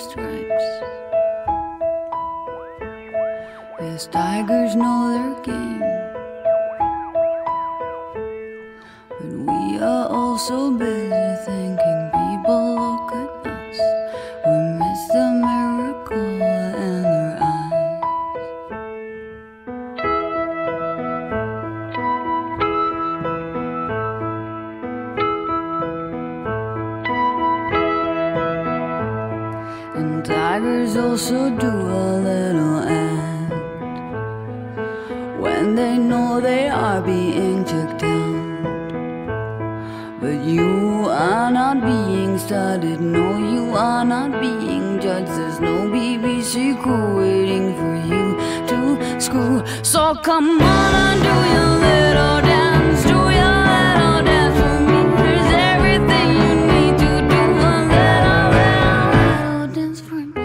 stripes. Yes, tigers know their game, but we are all so busy thinking people look at us. We miss the miracle in their eyes. And tigers also do a little act when they know they are being checked out. But you are not being studied, no, you are not being judged. There's no BBC crew waiting for you to screw. So come on and do your little dance, do your little dance for me. There's everything you need to do a little dance for me.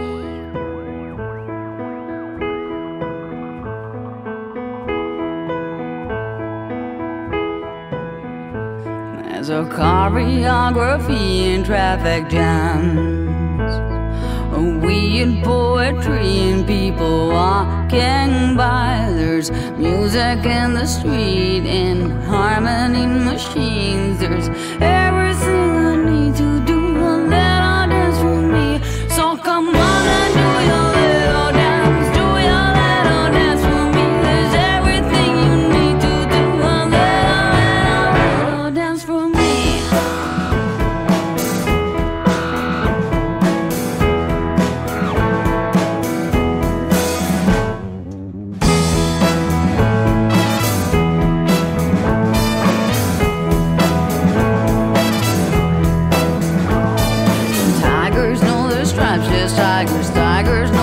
There's a choreography in traffic jams, a weird poetry and people walking by. There's music in the street and harmony machines. There's everything I need to do a little dance for me. So come on and do your little dance, do your little dance for me. There's everything you need to do a little dance for me. Tigers know their stripes, yes, tigers